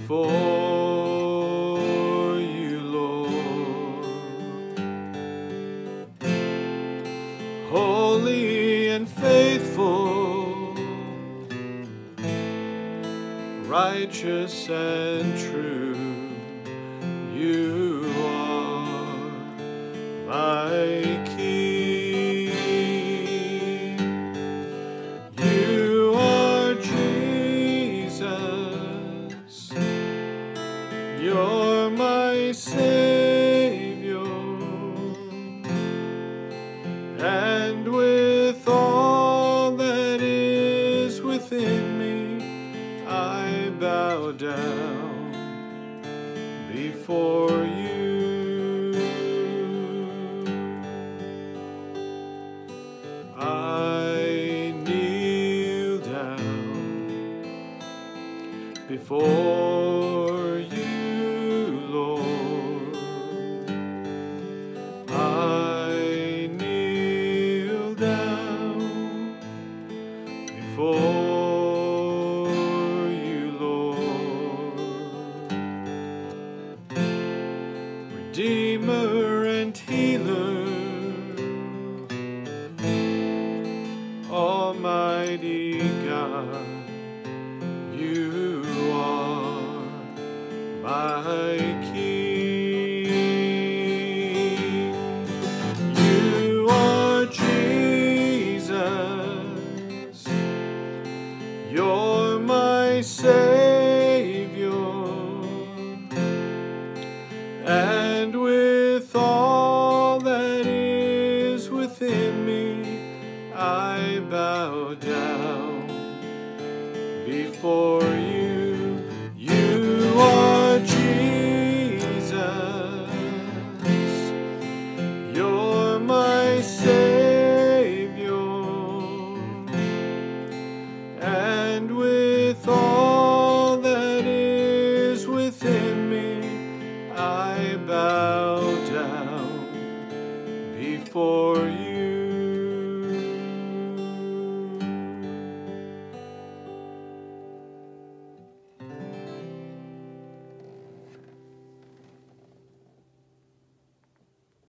before you, Lord. Holy and faithful, righteous and true, you are my King. You are Jesus, you're my Savior, and with all that is within me, I bow down before you. I kneel down before you.